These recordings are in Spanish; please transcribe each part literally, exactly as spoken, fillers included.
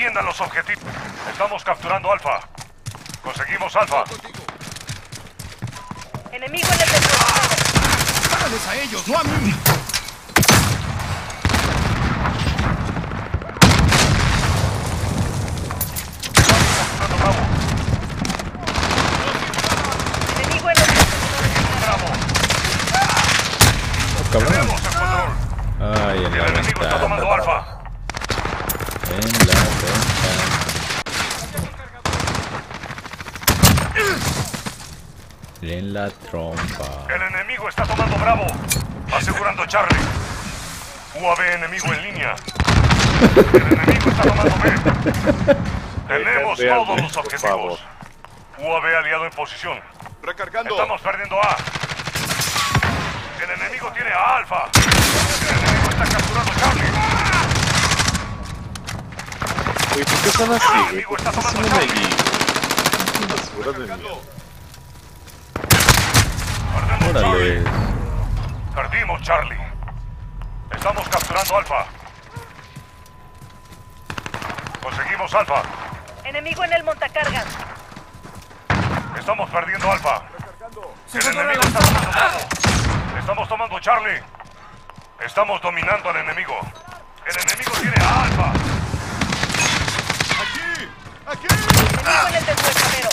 Defiendan los objetivos. Estamos capturando Alfa. Conseguimos Alfa. Enemigo en el desplazamiento. ¡Págales a ellos, no a mí! Capturando Bravo. Enemigo en el desplazamiento. Bravo. Oh, cabrón. Tenemos el control. Ay, en El la enemigo está tomando ventana. Alfa. En la ventana. En la trompa. El enemigo está tomando Bravo. Asegurando Charlie. U A V enemigo en línea. El enemigo está tomando B. Tenemos todos los objetivos. U A V aliado en posición. Recargando. Estamos perdiendo A. El enemigo tiene a Alfa. El enemigo está capturando Charlie. Güey, ¿por qué están así, El güey? enemigo ¿Por está qué tomando están Charlie. ahí? Basuras de mierda. Perdemos Órale. Charlie. Perdimos Charlie. Estamos capturando Alfa. Conseguimos Alfa. Enemigo en el montacargas. Estamos perdiendo Alfa. El enemigo está tomando Bravo. Estamos tomando Charlie. Estamos dominando al enemigo. El enemigo tiene a Alfa. ¡Aquí! ¡Aquí! Enemigo en el deshuesadero.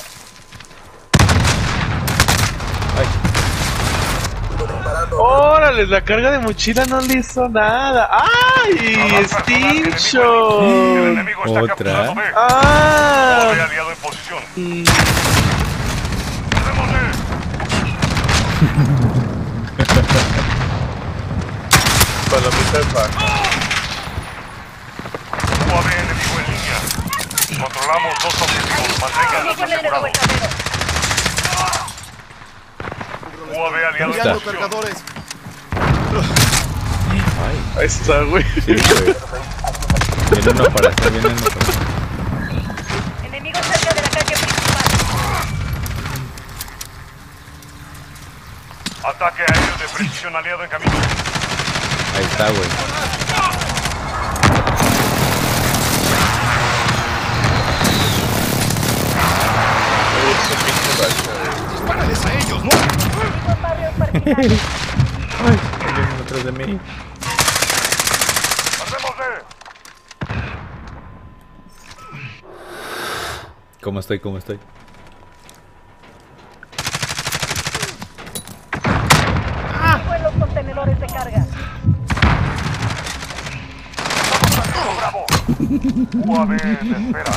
¡Órale! La carga de mochila no le hizo nada. ¡Ay! Radar personal, enemigo en- ¡Stincho! El enemigo está Otra. capturando B. ¡Ah! Doble aliado en posición. Mm. Perdemos B. Palomita de pan. U A V enemigo en línea. Controlamos dos objetivos. Manténganos Enemigo en el asegurados. deshuesadero. U A V aliado en Enviando posición. cargadores. Ahí está, güey. Sí, güey. Viene uno para acá, viene uno para acá. Enemigo cerca de la calle principal. Ataque aéreo de precisión aliado en camino. Ahí está, güey. ¡Págales a ellos, no! Enemigo en barrio marginal. Ay, vienen atrás de mí. Perdemos B. ¿Cómo estoy? ¿Cómo estoy? Enemigo en los contenedores de carga. Estamos Bravo. U A V en espera.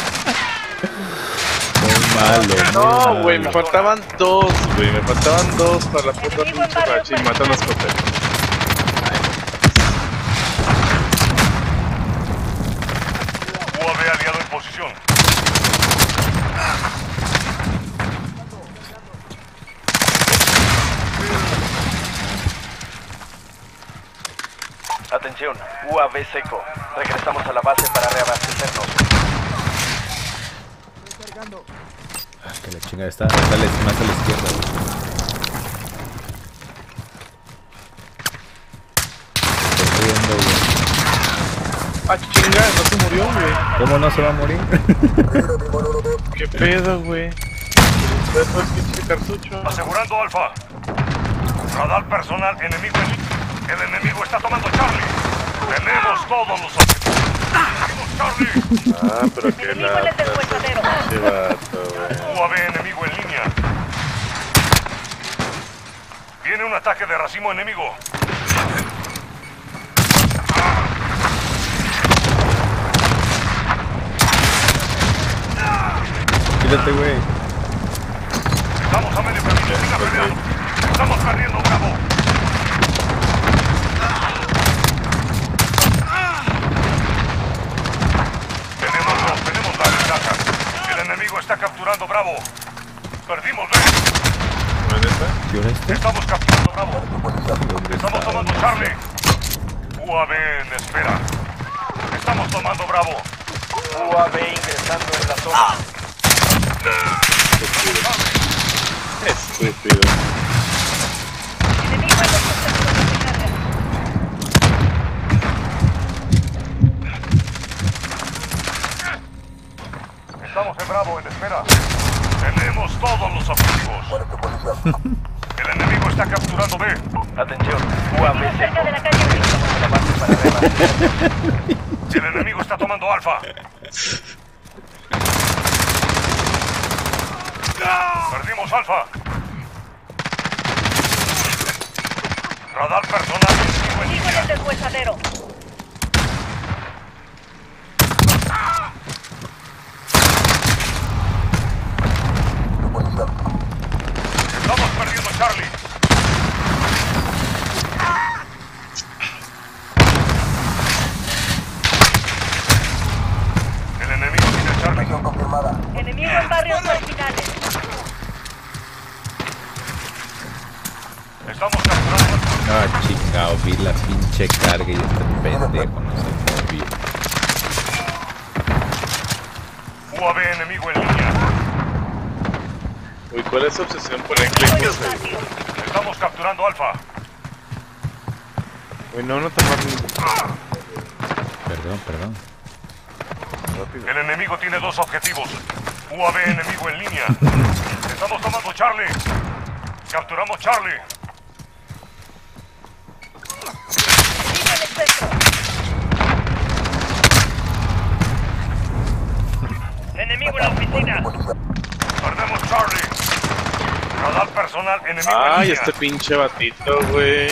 Muy malo. muy No, malo. güey, me faltaban dos, güey. Me faltaban dos para la puta Enemigo en pinche barrio racha y matan los coteros. U A V aliado en posición. Atención, U A V seco. Regresamos a la base para reabastecernos. Ah, que la chingada está. Sale más a la izquierda, güey. Corriendo, güey. Ah, chinga, no se murió, güey. ¿Cómo no se va a morir? ¿Qué pedo, güey? Eso es pinche cartucho. Asegurando Alfa. Radar personal enemigo en línea. El enemigo está tomando Charlie. Tenemos todos los objetivos. Tenemos Charlie. Ah, pero qué Enemigo en el lata. deshuesadero. Qué vato, güey. U A V enemigo en línea. Viene un ataque de racimo enemigo. Quítate, güey. Estamos a medio camino. Siga peleando. Estamos perdiendo Bravo. Tenemos dos, tenemos la ventaja. El enemigo está capturando Bravo. Perdimos B. ¿Dónde está? ¿Y ahora este? Estamos capturando Bravo. ¿Dónde Estamos está? tomando Charlie. U A V en espera. Estamos tomando Bravo. U A V ingresando en la zona. Estúpido. Enemigo en los contenedores de carga. Bravo en espera. Tenemos todos los objetivos. El enemigo está capturando B. Atención, U A V Cerca de seco. la calle Regresamos a la base para reabastecer. El enemigo está tomando Alfa. Perdimos Alfa. Radar personal enemigo en Sigo en línea. el deshuesadero. Estamos perdiendo Charlie. El enemigo tiene Charlie. Enemigo en barrios marginales. Estamos capturando. Ah, chingado, vi la pinche carga y este pendejo no se movió. U A V enemigo en línea. Uy, ¿cuál es su obsesión por el click? Estamos capturando Alfa. Uy, no, no tomar Perdón, perdón. El enemigo tiene dos objetivos. U A V enemigo en línea. Estamos tomando Charlie. Capturamos Charlie. Sigo en el centro. Enemigo en la oficina. Perdemos Charlie. Radar personal enemigo en Ay, línea. este pinche batito, güey.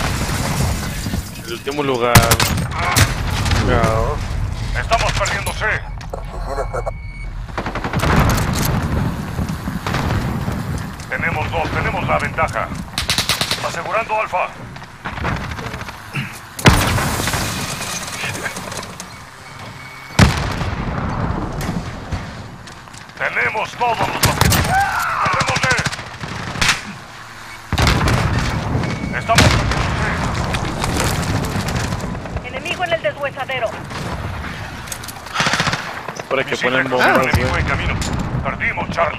El último lugar. No. Estamos perdiendo C. Tenemos dos, tenemos la ventaja. Asegurando Alfa. Tenemos todos los objetivos. Tenemos D. Estamos perdiendo C. Enemigo en el deshuesadero. Para que Misil ponen de crucero bombas, enemigo güey. en camino. Perdimos Charlie.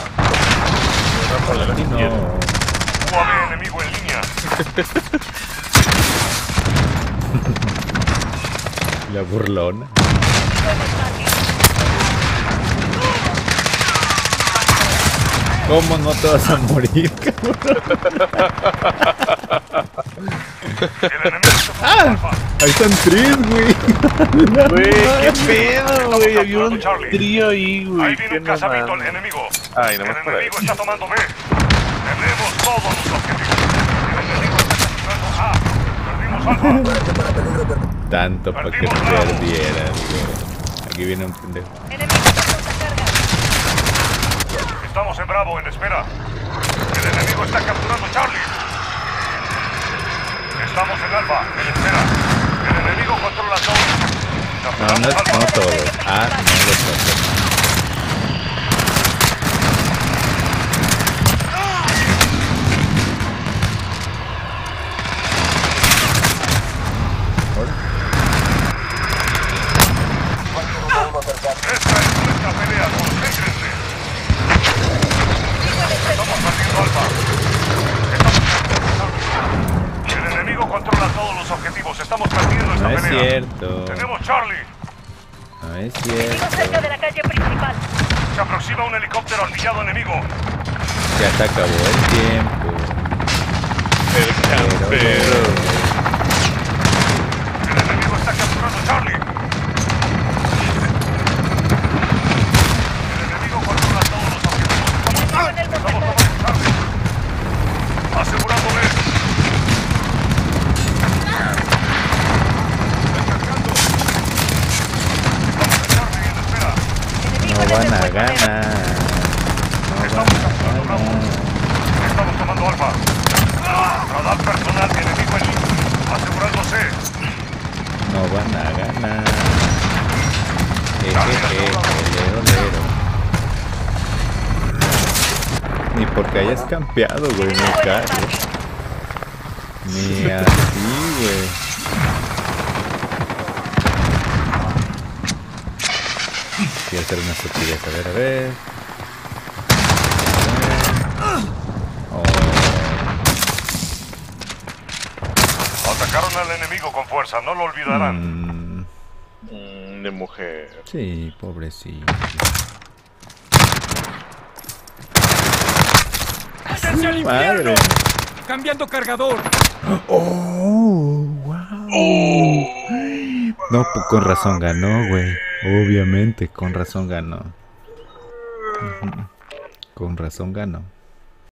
Aquí no. U A V enemigo en línea. La burlona. Sigo en el parque. ¿Cómo no te vas a morir, cabrón? El enemigo está tomando Alfa. Ahí están tres, güey. Güey, qué pedo, güey. Había un Charlie. trío ahí, güey. Ahí viene Qué un cazavito mamada. el enemigo. Ay, El nomás para enemigo eso. está tomando B. Tenemos todos los objetivos. El enemigo está capturando A. Perdimos Alfa. Tanto para que Perdimos Bravo. perdieran, güey. Aquí viene un pendejo. Enemigo en carga. Estamos en Bravo en espera. El enemigo está capturando Charlie. Estamos en Alfa en espera. El enemigo controla todo. No, Capturamos no, Alfa. no todo. Ah, no lo toco. Esta es nuestra pelea, concéntrense. Estamos perdiendo Alfa. Estamos perdiendo Charlie. El enemigo controla todos los objetivos. Estamos perdiendo esta No es pelea. cierto. Tenemos Charlie. No es Enemigo cierto. cerca de la calle principal. Se aproxima un helicóptero artillado enemigo. Ya se acabó el tiempo. El campero. El enemigo está capturando Charlie. El enemigo controla todos los objetivos. Enemigo en el Estamos deshuesadero. tomando Charlie. Asegurando B. Descargando. Estamos en Charlie en espera. Enemigo No en el van a deshuesadero. ganar. No Estamos van a capturando Bravo. ganar. Estamos tomando Alfa. Radar personal enemigo en línea. Asegurándose. No van a ganar. Jejeje, lero, lero. Ni porque hayas campeado, güey, Enemigo me en el cago. parque. Ni así, güey. Quiero hacer una estupidez, a ver, a ver. Oh, Atacaron al enemigo con fuerza, no lo olvidarán. mm, Mm, de mujer. sí, pobrecito. ¡Hacia el infierno! Madre. ¡Cambiando cargador! Oh, wow. No, pues con razón ganó, güey. Obviamente, con razón ganó. Ujú. Con razón ganó.